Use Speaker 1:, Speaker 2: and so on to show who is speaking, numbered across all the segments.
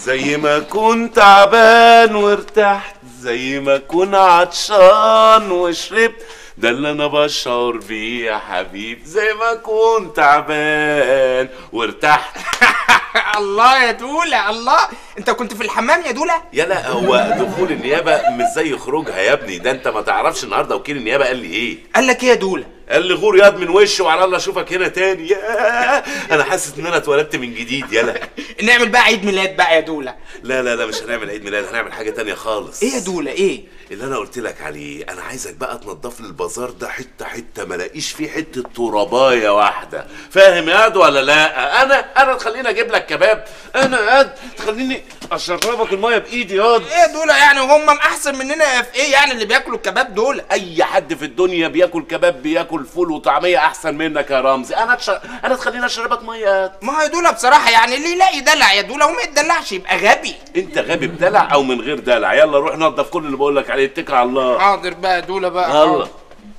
Speaker 1: زي ما كنت تعبان وارتحت، زي ما كنت عطشان وشربت، ده اللي انا بشعر بيه يا حبيب، زي ما كنت تعبان وارتحت.
Speaker 2: الله يا دوله، الله، انت كنت في الحمام يا دوله؟
Speaker 1: يلا هو دخول النيابه مش زي خروجها يا ابني، ده انت ما تعرفش النهارده وكيل النيابه قال لي ايه؟
Speaker 2: قال لك ايه يا دوله؟
Speaker 1: قال لي غور ياض من وشي وعلى الله اشوفك هنا تاني. انا حاسس ان انا اتولدت من جديد. يلا
Speaker 2: نعمل بقى عيد ميلاد بقى يا دوله.
Speaker 1: لا لا لا، مش هنعمل عيد ميلاد، هنعمل حاجه تانية خالص.
Speaker 2: ايه يا دوله؟ ايه
Speaker 1: اللي انا قلت لك عليه؟ انا عايزك بقى تنضف لي البازار ده حته حته، ما الاقيش فيه حته ترابايه واحده، فاهم يا قد ولا لا؟ انا تخليني اجيب لك كباب، انا قد تخليني اشربك الميه بايدي ياض.
Speaker 2: ايه يا دوله يعني هم احسن مننا في ايه يعني اللي بياكلوا الكباب دول؟
Speaker 1: اي حد في الدنيا بياكل كباب، بياكل فول وطعميه احسن منك يا رمزي. انا تخليني اشربك ميه.
Speaker 2: ما هو يا دوله بصراحه يعني اللي يلاقي دلع يا دوله وما يتدلعش يبقى غبي.
Speaker 1: انت غبي بدلع او من غير دلع. يلا روح نظف كل اللي بقول لك عليه، اتكل على الله.
Speaker 2: حاضر بقى يا دوله بقى.
Speaker 1: يلا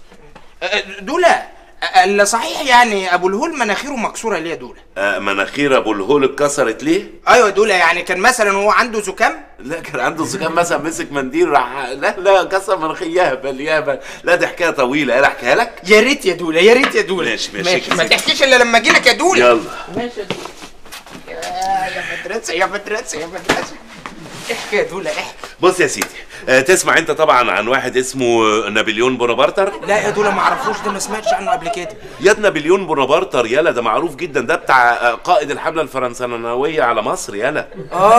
Speaker 2: دوله، اللي صحيح يعني ابو الهول مناخيره مكسوره ليه يا دوله؟
Speaker 1: مناخير ابو الهول اتكسرت ليه؟
Speaker 2: ايوه يا دوله، يعني كان مثلا هو عنده زكام؟
Speaker 1: لا كان عنده زكام مثلا، مسك منديل راح لا كسر مناخيره. يهبل. لا دي حكايه طويله، انا احكيها لك؟
Speaker 2: يا ريت يا دوله، يا ريت يا دوله.
Speaker 1: ماشي
Speaker 2: ما تحكيش الا لما اجي لك يا دوله.
Speaker 1: يلا
Speaker 2: ماشي يا دوله. يا مدرسه يا مدرسه يا مدرسه. احكي يا دوله احكي.
Speaker 1: بص يا سيدي، تسمع انت طبعا عن واحد اسمه نابليون بونابرتر؟
Speaker 2: لا يا دوله ما اعرفوش، ده ما سمعتش عنه قبل كده.
Speaker 1: ياد نابليون بونابرتر يالا، ده معروف جدا، ده بتاع قائد الحمله الفرنساويه على مصر يالا.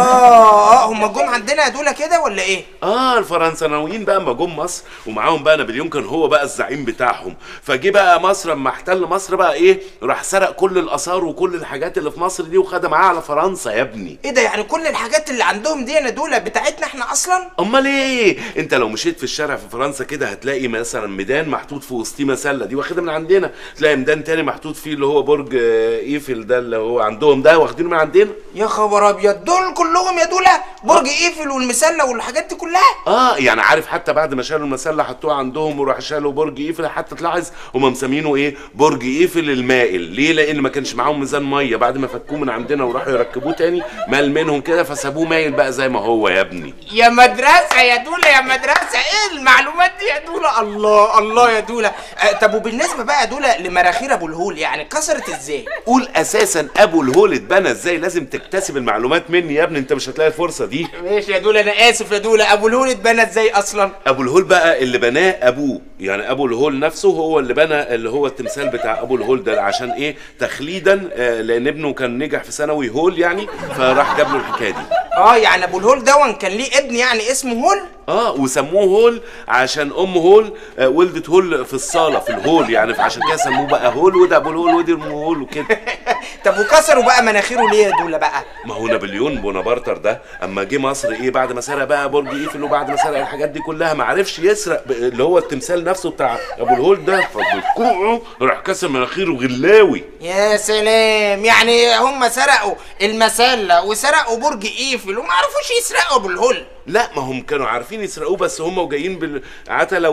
Speaker 2: هم جم عندنا يا دوله كده ولا ايه؟
Speaker 1: الفرنساويين بقى اما جم مصر ومعاهم بقى نابليون، كان هو بقى الزعيم بتاعهم. فجه بقى مصر اما احتل مصر بقى ايه، راح سرق كل الاثار وكل الحاجات اللي في مصر دي وخدها معاه على فرنسا يا ابني.
Speaker 2: ايه ده؟ يعني كل الحاجات اللي عندهم دي يا دوله بتاعتنا احنا اصلا؟
Speaker 1: امال ايه؟ انت لو مشيت في الشارع في فرنسا كده هتلاقي مثلا ميدان محطوط في وسطيه مسله، دي واخدها من عندنا. تلاقي ميدان تاني محطوط فيه اللي هو برج ايفل، ده اللي هو عندهم ده واخدينه من عندنا.
Speaker 2: يا خبر ابيض، دول كلهم يا دوله برج ايفل والمسله والحاجات دي كلها؟
Speaker 1: يعني عارف حتى بعد ما شالوا المسله حطوها عندهم وراح شالوا برج ايفل، حتى تلاحظ هم مسمينه ايه؟ برج ايفل المائل. ليه؟ لان ما كانش معاهم ميزان ميه، بعد ما فكوه من عندنا وراحوا يركبوه تاني مال منهم كده، فسابوه مايل بقى زي ما هو يا ابني.
Speaker 2: يا مدرسه يا دوله يا مدرسه، ايه المعلومات دي يا دوله؟ الله الله يا دوله. طب وبالنسبه بقى يا دوله لمراخير ابو الهول، يعني اتكسرت ازاي؟
Speaker 1: قول اساسا ابو الهول اتبنى ازاي، لازم تكتسب المعلومات مني يا ابني، انت مش هتلاقي الفرصه دي.
Speaker 2: ماشي يا دوله، انا اسف يا دوله. ابو الهول اتبنى ازاي اصلا؟
Speaker 1: ابو الهول بقى اللي بناه ابوه، يعني ابو الهول نفسه هو اللي بنى اللي هو التمثال بتاع ابو الهول ده. عشان ايه؟ تخليدا لان ابنه كان نجح في ثانوي هول يعني، فراح جاب له الحكايه دي.
Speaker 2: يعني ابو الهول ده كان ليه ابن يعني اسمه هول؟
Speaker 1: وسموه هول عشان ام هول ولدت هول في الصاله في الهول يعني، فعشان كده سموه بقى هول، وده ابو الهول ودي ام هول وكده.
Speaker 2: طب وكسروا بقى مناخيره ليه يا دوله بقى؟
Speaker 1: ما هو نابليون بونابرتر ده اما جه مصر ايه، بعد ما سرق بقى برج ايفل وبعد ما سرق الحاجات دي كلها ما عرفش يسرق اللي هو التمثال نفسه بتاع ابو الهول ده، فبكوعه راح كسر مناخيره غلاوي.
Speaker 2: يا سلام، يعني هم سرقوا المسله وسرقوا برج ايفل وما عرفوش يسرقوا ابو الهول؟
Speaker 1: لا ما هم كانوا عارفين يسرقوه، بس هم وجايين بالعتله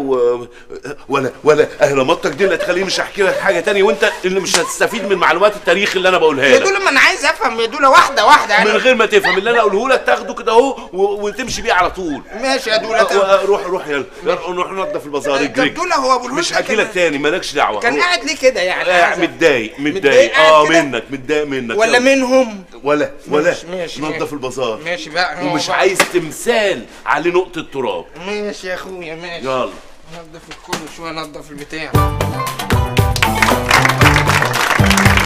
Speaker 1: ولا اهراماتك دي اللي تخليني مش هحكي لك حاجه تانية، وانت اللي مش هتستفيد من معلومات التاريخ اللي انا بقولها لك.
Speaker 2: يا دوله ما انا عايز افهم يا دوله، واحده واحده يعني.
Speaker 1: من غير ما تفهم اللي انا اقوله لك تاخده كده اهو وتمشي بيه على طول.
Speaker 2: ماشي يا دوله.
Speaker 1: روح يلا نروح ننضف البازار.
Speaker 2: طب دوله هو ابو الهول
Speaker 1: مش هحكي لك تاني، مالكش دعوه.
Speaker 2: كان قاعد ليه كده يعني؟
Speaker 1: متضايق منك، متضايق منك
Speaker 2: ولا منهم
Speaker 1: ولا
Speaker 2: ماشي
Speaker 1: ننضف البازار.
Speaker 2: ماشي بقى.
Speaker 1: ومش عايز تمثال عليه نقطه تراب.
Speaker 2: ماشي يا اخويا ماشي.
Speaker 1: يلا
Speaker 2: نضف الكل شويه، نضف البتاع.